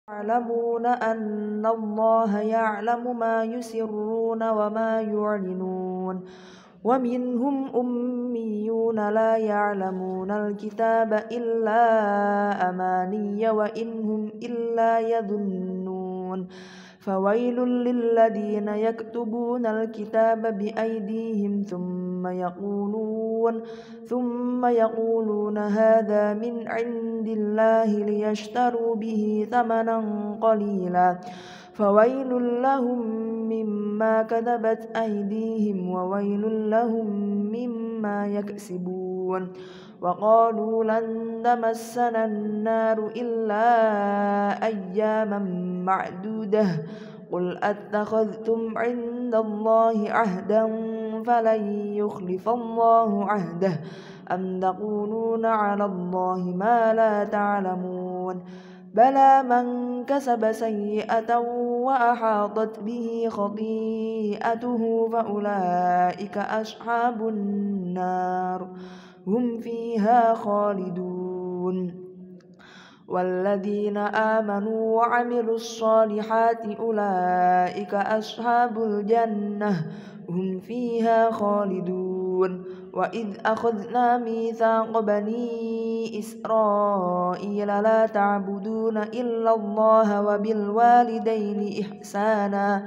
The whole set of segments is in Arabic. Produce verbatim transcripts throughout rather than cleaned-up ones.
يعلمون أن الله يعلم ما يسرون وما يعلنون ومنهم أميون لا يعلمون الكتاب إلا أماني وإن هم إلا يظنون فويل للذين يكتبون الكتاب بأيديهم ثم يقولون ثم يقولون هذا من عند الله ليشتروا به ثمنا قليلا فويل لهم مما كتبت أيديهم وويل لهم مما يكسبون وقالوا لن تمسنا النار إلا أياما معدودة قل أتخذتم عند الله عهدا فلن يخلف الله عهده أم تقولون على الله ما لا تعلمون بلى من كسب سيئة وأحاطت به خطيئته فأولئك أصحاب النار هم فيها خالدون والذين آمنوا وعملوا الصالحات أولئك أصحاب الجنة هم فيها خالدون وإذ أخذنا ميثاق بني إسرائيل لا تعبدون إلا الله وبالوالدين إحسانا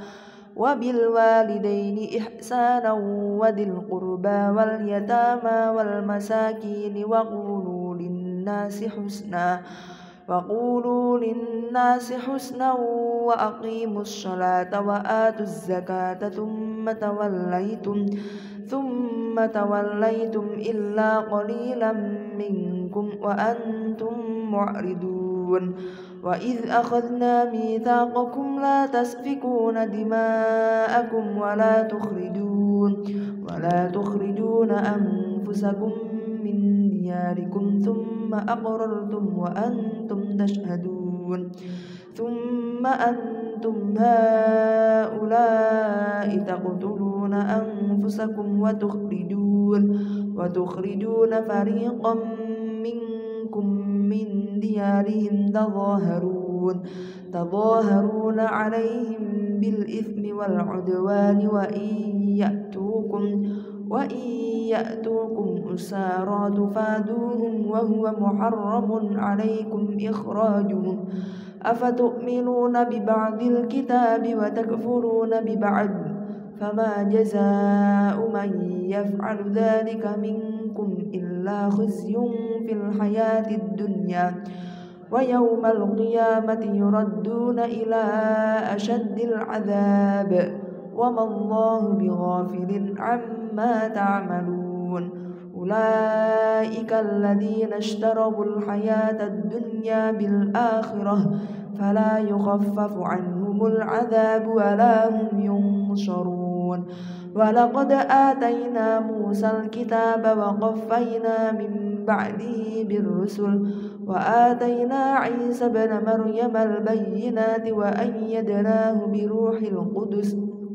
وبالوالدين إحسانا وذي القربى واليتامى والمساكين وقولوا للناس حسنا وقولوا للناس حسنا وأقيموا الصلاة وآتوا الزكاة ثم توليتم ثم توليتم إلا قليلا منكم وأنتم معرضون وإذ أخذنا ميثاقكم لا تسفكون دماءكم ولا تخرجون ولا تخرجون أنفسكم من دياركم ثم أقررتم وأنتم تشهدون ثم أنتم هؤلاء تقتلون أنفسكم وتخرجون وتخرجون فريقا منكم من ديارهم تظاهرون تظاهرون عليهم بالإثم والعدوان وإن يأتوكم وإن يأتوكم أسارى تفادوهم وهو محرم عليكم إخراجهم أفتؤمنون ببعض الكتاب وتكفرون ببعض فما جزاء من يفعل ذلك منكم إلا خزي في الحياة الدنيا ويوم القيامة يردون إلى أشد العذاب وما الله بغافل عما تعملون أولئك الذين اشتروا الحياة الدنيا بالآخرة فلا يخفف عنهم العذاب ولا هم ينصرون ولقد آتينا موسى الكتاب وقفينا من بعده بالرسل وآتينا عيسى ابن مريم البينات وأيدناه بروح القدس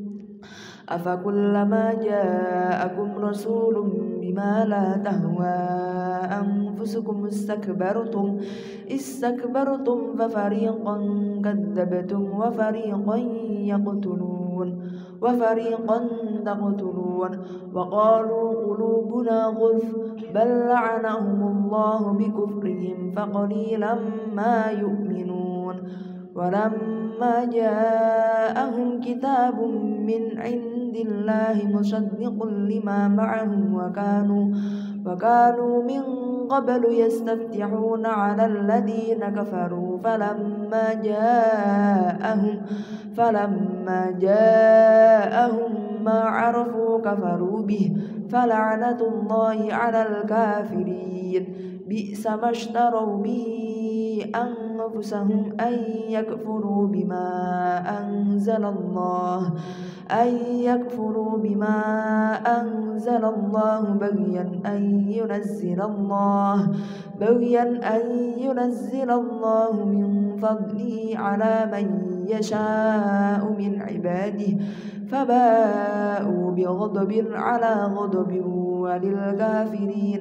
أفكلما جاءكم رسول بما لا تهوى أنفسكم استكبرتم استكبرتم ففريقا كذبتم وفريقا يقتلون وفريقا تقتلون وقالوا قلوبنا غلف بل لعنهم الله بكفرهم فقليلا ما يؤمنون ولما جاءهم كتاب من عند الله مصدق لما معهم وكانوا وكانوا من قبل يستفتحون على الذين كفروا فلما جاءهم فلما جاءهم ما عرفوا كفروا به فلعنة الله على الكافرين بئس ما اشتروا به أنفسهم أن يكفروا بما أنزل الله أن يكفروا بما أنزل الله بغيا أن ينزل الله بغيا أن ينزل الله من فضله على من يشاء من عباده فباءوا بغضب على غضب وللكافرين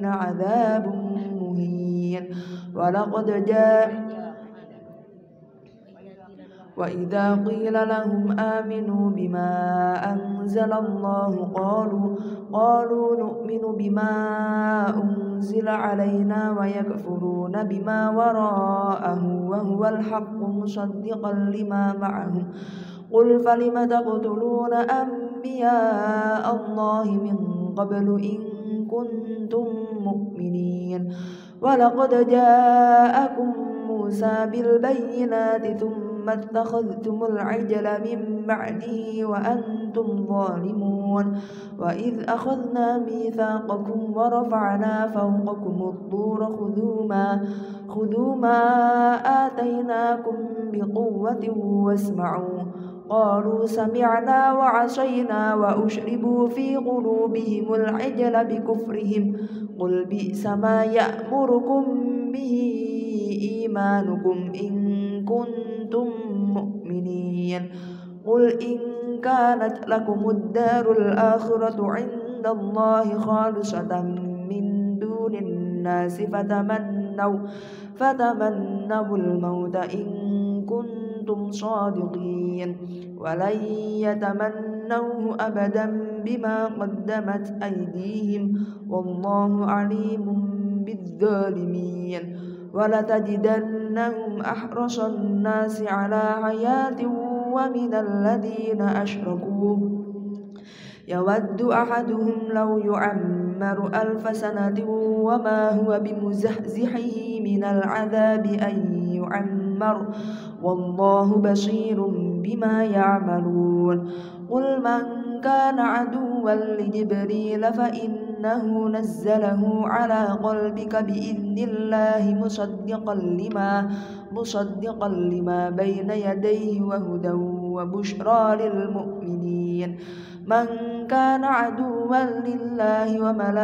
عذاب مهين ولقد جاء وإذا قيل لهم آمنوا بما أنزل الله قالوا قالوا نؤمن بما أنزل علينا ويكفرون بما وراءه وهو الحق مصدقا لما معهم قل فلم تقتلون أنبياء الله من قبل إن كنتم مؤمنين ولقد جاءكم موسى بالبينات ثم اتخذتم العجل من بعده وأنتم ظالمون وإذ أخذنا ميثاقكم ورفعنا فوقكم الطور خذوا ما, خذوا ما آتيناكم بقوة واسمعوا قالوا سمعنا وعصينا وأشربوا في قلوبهم العجل بكفرهم قل بئس ما يأمركم به إيمانكم إن كنتم مؤمنين قل إن كانت لكم الدار الآخرة عند الله خالصة من دون الناس فتمنوا, فتمنوا الموت إن كنتم صادقين ولن يتمنوه أبدا بما قدمت أيديهم والله عليم بالظالمين ولتجدنهم أحرص الناس على حياة ومن الذين أشركوا يود أحدهم لو يعمر ألف سنة وما هو بمزحزحه من العذاب أن يعمر والله بصير بما يعملون قل من كان عدوا لجبريل فإنه نزله على قلبك بإذن الله مصدقا لما, مصدقا لما بين يديه وهدى وبشرى للمؤمنين من كان عدوا لله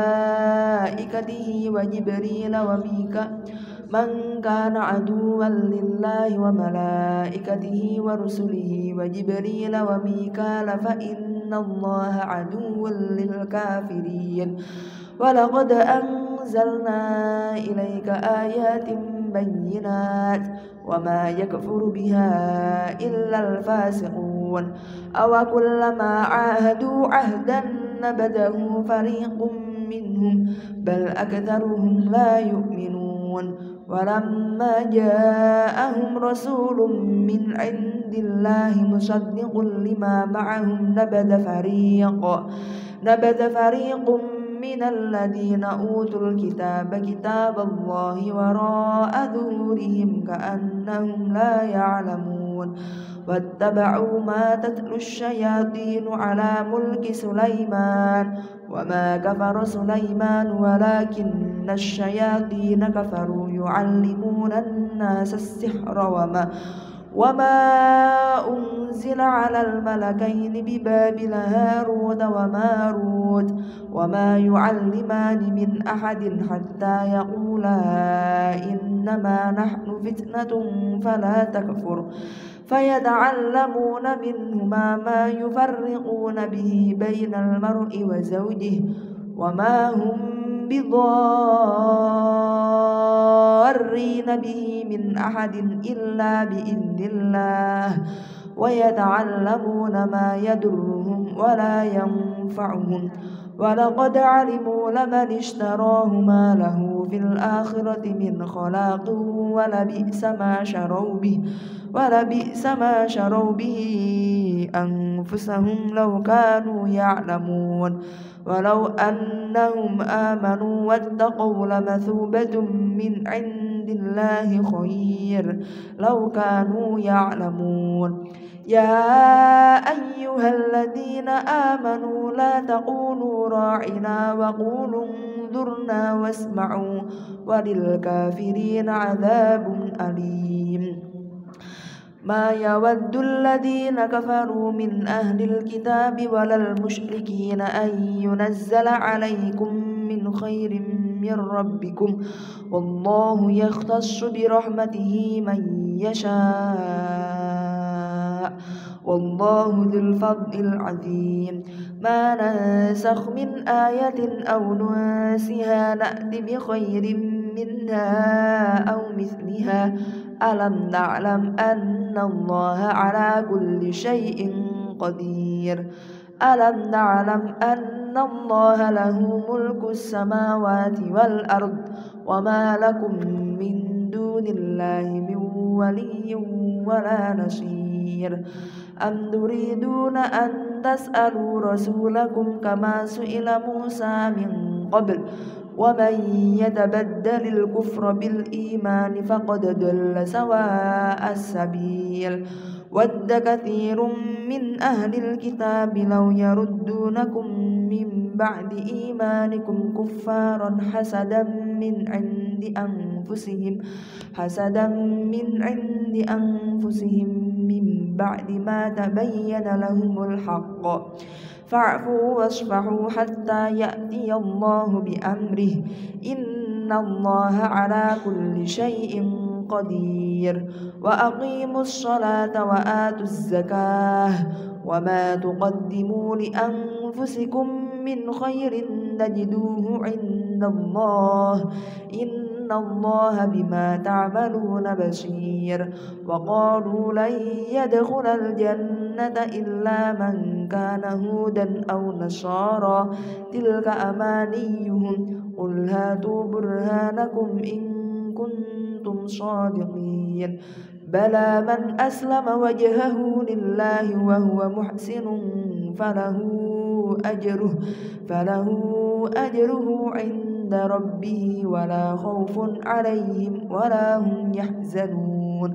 وملائكته وجبريل وميكا من كان عدوا لله وملائكته ورسله وجبريل وميكال فإن الله عدو للكافرين ولقد أنزلنا إليك آيات بينات وما يكفر بها إلا الفاسقون أو كلما عاهدوا عهدا نبذه فريق منهم بل أكثرهم لا يؤمنون ولما جاءهم رسول من عند الله مصدق لما معهم نبذ فريق, نبذ فريق من الذين أوتوا الكتاب كتاب الله وراء ظهورهم كأنهم لا يعلمون واتبعوا ما تتلو الشياطين على ملك سليمان وما كفر سليمان ولكن الشياطين كفروا يعلمون الناس السحر وما وما أنزل على الملكين ببابل هاروت وماروت وما يعلمان من أحد حتى يقولا إنما نحن فتنة فلا تكفر فيتعلمون منهما ما يفرقون به بين المرء وزوجه وما هم بضارين به من أحد إلا بإذن الله ويتعلمون ما يضرهم ولا ينفعهم ولقد علموا لمن اشتراه ما له في الآخرة من خلاق ولبئس ما شروا به ولبئس ما شروا به أنفسهم لو كانوا يعلمون ولو أنهم آمنوا واتقوا لمثوبة من عند الله خير لو كانوا يعلمون يا أيها الذين آمنوا لا تقولوا راعنا وقولوا انظرنا واسمعوا وللكافرين عذاب أليم ما يود الذين كفروا من أهل الكتاب ولا المشركين أن ينزل عليكم من خير من ربكم والله يختص برحمته من يشاء والله ذو الفضل العظيم ما ننسخ من آية أو ننسها نأت بخير منها أو مثلها ألم نعلم أن الله على كل شيء قدير ألم نعلم أن الله له ملك السماوات والأرض وما لكم من دون الله من ولي ولا نصير أم تريدون أن تسألوا رسولكم كما سئل موسى من قبل ومن يتبدل الكفر بالإيمان فقد ضل سواء السبيل ود كثير من أهل الكتاب لو يردونكم من بعد إيمانكم كفارا حسدا من عند أنفسهم حسدا من عند أنفسهم من بعد ما تبين لهم الحق فاعفوا واصفحوا حتى يأتي الله بأمره إن الله على كل شيء قدير وأقيموا الصلاة وآتوا الزكاة وما تقدموا لأنفسكم من خير تجدوه عند الله إن الله بما تعملون بصير وقالوا لن يدخل الجنة إلا من كان هودا أو نصارى تلك أمانيهم قل هاتوا برهانكم إن كنتم صادقين بلى من أسلم وجهه لله وهو محسن فله أجره فله أجره عند ربه ولا خوف عليهم ولا هم يحزنون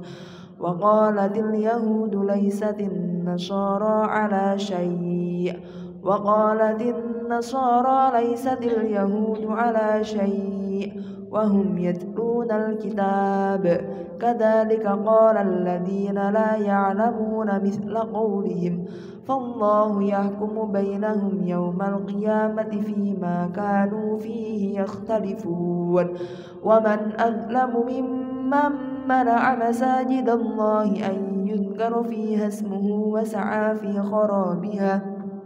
وقالت اليهود ليست النصارى على شيء وقالت النصارى ليست اليهود على شيء وهم يتلون الكتاب كذلك قال الذين لا يعلمون مثل قولهم فالله يحكم بينهم يوم القيامة فيما كانوا فيه يختلفون ومن أظلم ممن منع مساجد الله أن يذكر فيها اسمه وسعى في خرابها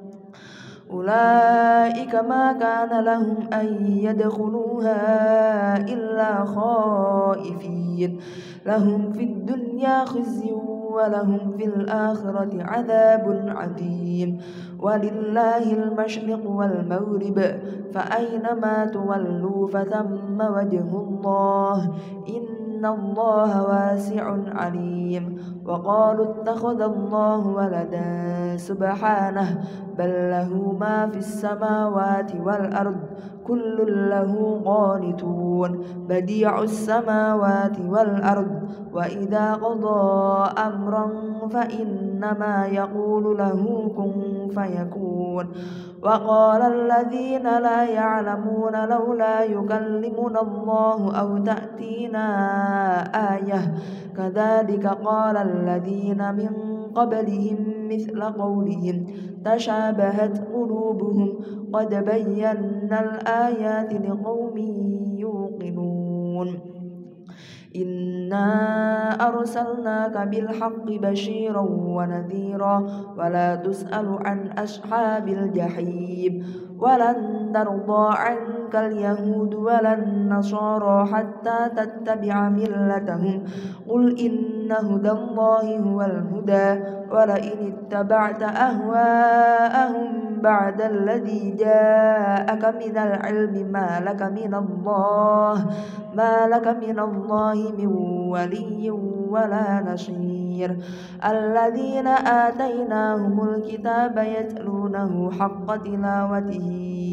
أولئك ما كان لهم أن يدخلوها إلا خائفين لهم في الدنيا خزي ولهم في الآخرة عذاب عظيم ولله المشرق والمغرب فأينما تولوا فثم وجه الله إن الله واسع عليم وقالوا اتخذ الله ولدا سبحانه بل له ما في السماوات والأرض كل له قانتون بديع السماوات والأرض وإذا قضى أمرا فإنما يقول له كن فيكون وقال الذين لا يعلمون لولا يكلمنا الله أو تأتينا آية كذلك قال الذين من قبلهم مثل قولهم تشابهت قلوبهم قد بينا الآيات لقوم يوقنون إنا أرسلناك بالحق بشيرا ونذيرا ولا تسأل عن أصحاب الجحيم ولن ترضى عنك اليهود ولا النصارى حتى تتبع ملتهم قل إن هدى الله هو الهدى ولئن اتبعت أهواءهم بعد الذي جاءك من العلم ما لك من الله ما لك من الله من ولي ولا نصير الذين آتيناهم الكتاب يتلونه حق تلاوته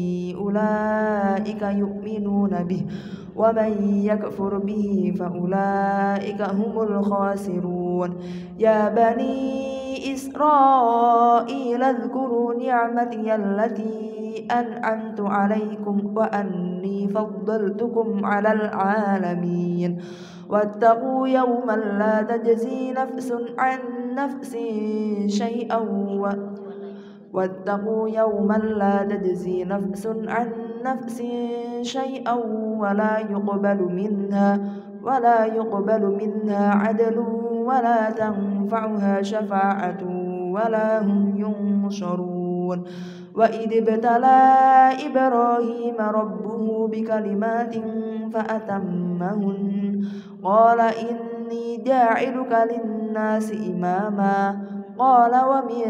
أولئك يؤمنون به ومن يكفر به فأولئك هم الخاسرون يا بني إسرائيل اذكروا نعمتي التي أنعمت عليكم وأني فضلتكم على العالمين واتقوا يوما لا تجزي نفس عن نفس شيئا و واتقوا يوما لا تجزي نفس عن نفس شيئا ولا يقبل منها ولا يقبل منها عدل ولا تنفعها شفاعة ولا هم ينصرون وإذ ابتلى إبراهيم ربه بكلمات فأتمهن قال إني جاعلك للناس إماما قال ومن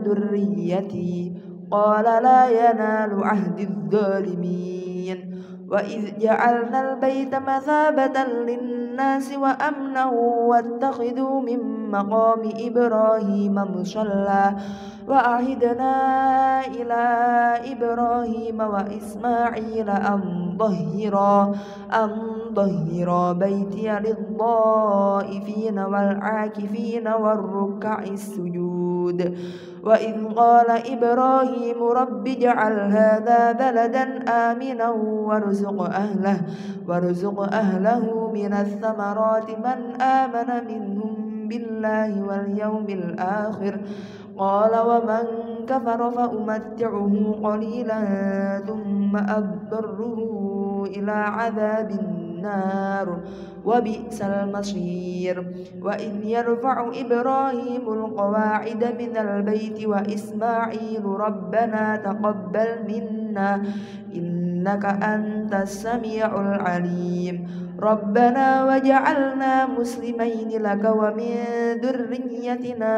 ذريتي قال لا ينال عهد الظالمين وإذ جعلنا البيت مثابة للناس وأمنا واتخذوا من مقام إبراهيم مصلى وعهدنا إلى إبراهيم وإسماعيل أن طهرا أن طهرا بيتي للطائفين والعاكفين والركع السجود وإذ قال إبراهيم رب اجعل هذا بلدا آمنا وارزق أهله وارزق أهله من الثمرات من آمن منهم بالله واليوم الآخر قال ومن كفر فأمتعه قليلا ثم أضطره إلى عذاب النار وبئس المصير وإذ يرفع إبراهيم القواعد من البيت وإسماعيل ربنا تقبل منا إنك أنت السميع العليم ربنا وجعلنا مسلمين لك ومن ذريتنا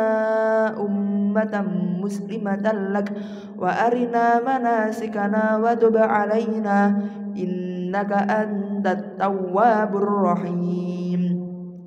أمة مسلمة لك وأرنا مناسكنا وتب علينا إنك أنت التواب الرحيم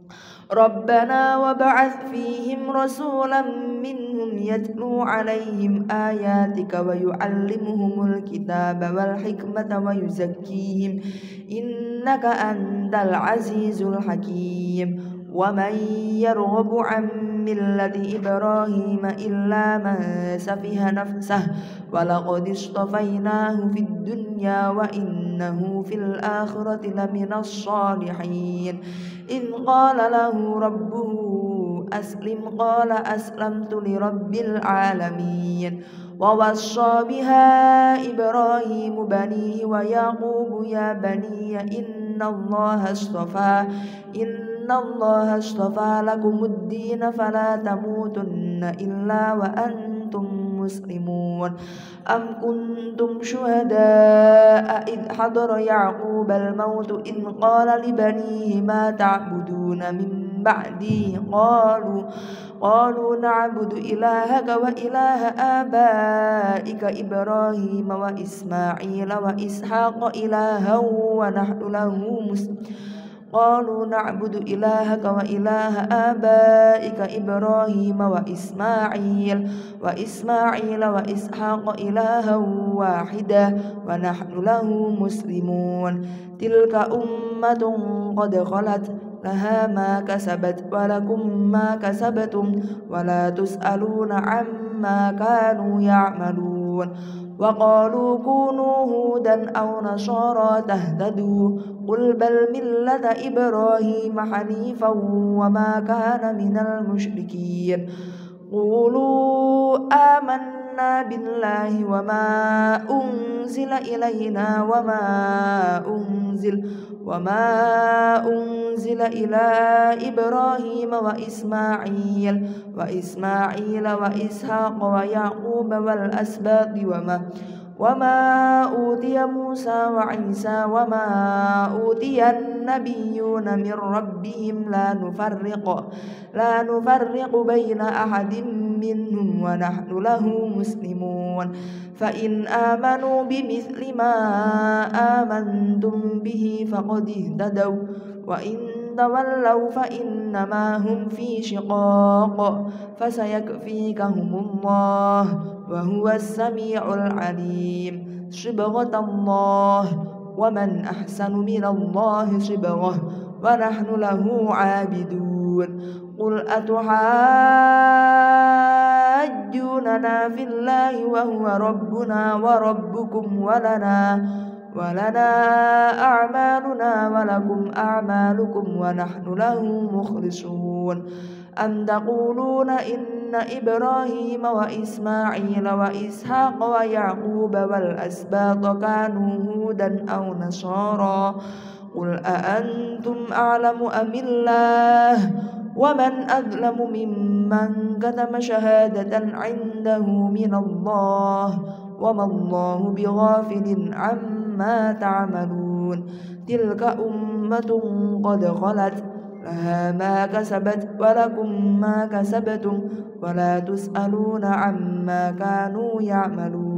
ربنا وابعث فيهم رسولا منهم يتلو عليهم آياتك ويعلمهم الكتاب والحكمة ويزكيهم إنك أنت العزيز الحكيم ومن يرغب عن ملة إبراهيم إلا من سفه نفسه ولقد اصطفيناه في الدنيا وإنه في الآخرة لمن الصالحين إذ قال له ربه أسلم قال أسلمت لرب العالمين ووصى بها إبراهيم بنيه ويعقوب يا بني إن الله اصطفى إن الله اصطفى لكم الدين فلا تموتن إلا وأنتم مسلمون أم كنتم شهداء إذ حضر يعقوب الموت إذ قال لبنيه ما تعبدون من بعدي قالوا قالوا نعبد إلهك وإله آبائك إبراهيم وإسماعيل وإسحاق إلها ونحن له مسلمون قالوا نعبد إلهك وإله آبائك إبراهيم وإسماعيل وإسماعيل وإسحاق إلها واحدا ونحن له مسلمون تلك أمة قد خلت لها ما كسبت ولكم ما كسبتم ولا تسألون عما كانوا يعملون وقالوا كونوا هودا أو نصارى تهتدوا قل بل ملة إبراهيم حنيفا وما كان من المشركين قولوا آمنا بالله وما أنزل إلينا وما أنزل وما أنزل إلى إبراهيم وإسماعيل وإسماعيل وإسحاق ويعقوب والأسباط وما وما أوتي موسى وعيسى وما أوتي النبيون من ربهم لا نفرق لا نفرق بين أحد منهم ونحن له مسلمون فإن آمنوا بمثل ما آمنتم به فقد اهتدوا وإن تولوا فإنما هم في شقاق فسيكفيكهم الله وهو السميع العليم صبغة الله ومن أحسن من الله صبغة ونحن له عابدون قل أتحاجوننا في الله وهو ربنا وربكم ولنا ولنا أعمالنا ولكم أعمالكم ونحن له مخلصون أم تقولون إن إبراهيم وإسماعيل وإسحاق ويعقوب والأسباط كانوا هودا أو نصارى قل أأنتم أعلم أم الله ومن أظلم ممن كتم شهادة عنده من الله وما الله بغافل عما تعملون تلك أمة قد خلت لها ما كسبت ولكم ما كسبتم ولا تسألون عما كانوا يعملون